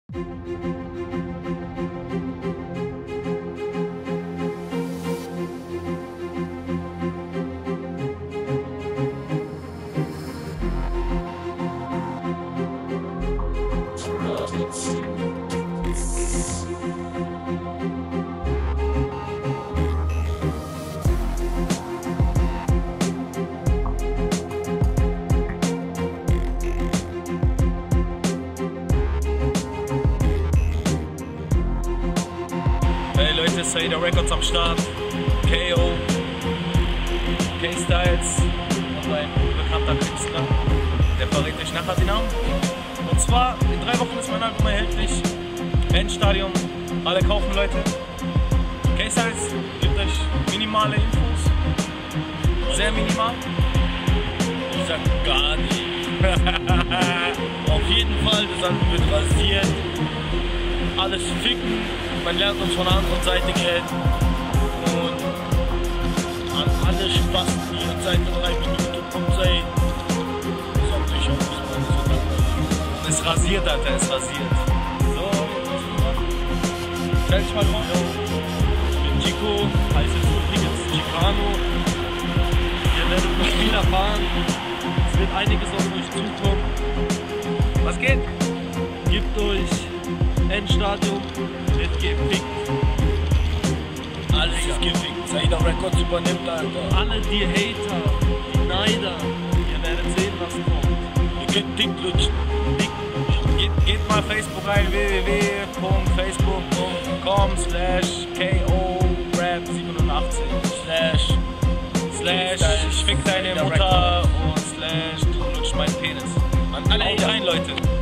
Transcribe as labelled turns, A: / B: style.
A: Hey Leute, Saida Records am Start. KO, K-Styles und ein unbekannter Künstler. Der verrät euch nachher den Namen. Und zwar, in 3 Wochen ist mein Album erhältlich. Endstadium, alle kaufen Leute. K-Styles gibt euch minimale Infos. Sehr minimal.
B: Ich sag gar nicht. Auf jeden Fall, das Album wird rasiert. Alles ficken. Man lernt uns von der anderen Seite kennen. Und an alle Spasten, die jetzt seit 3 Minuten kommt, seid. Sagt euch auch, was man so sagt.
A: Es rasiert, Alter, es rasiert.
B: So, was wir machen.
A: Stell dich mal vor.
B: Ich bin Chico, heiße jetzt übrigens Chicano. Ihr werdet noch viel erfahren. Es wird einiges auf euch zukommen.
A: Was geht?
B: Gebt euch Endstadium, wird gefickt.
A: Alles ist gefickt. Saida Records übernimmt, Alter.
B: Alle die Hater, die Neider, ihr werdet sehen, was kommt.
A: Ihr könnt dick lutschen. Geht mal Facebook rein, www.facebook.com/KO-Rap87/ ich fick deine Mutter und / du lutsch meinen Penis. An alle rein, Leute.